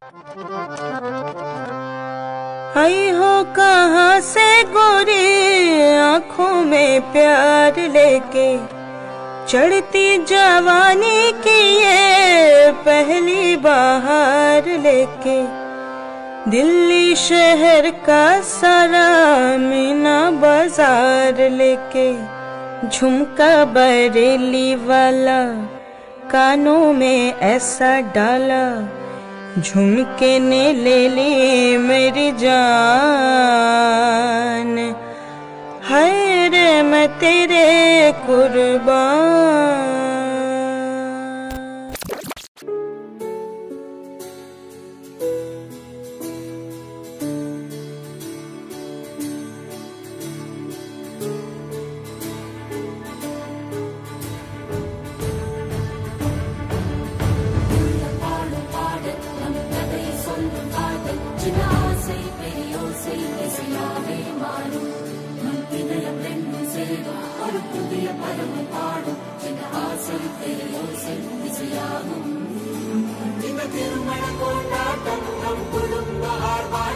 आई हो कहाँ से गोरी आँखों में प्यार लेके, चढ़ती जवानी की ये पहली बहार लेके, दिल्ली शहर का सारा मीना बाजार लेके, झुमका बरेली वाला कानों में ऐसा डाला, झुमके ने ले ली मेरी जान, हाय रे मैं तेरे कुर्बान। திருமண கொண்டாட்டம் நம் குடும்ப ஆர்வம்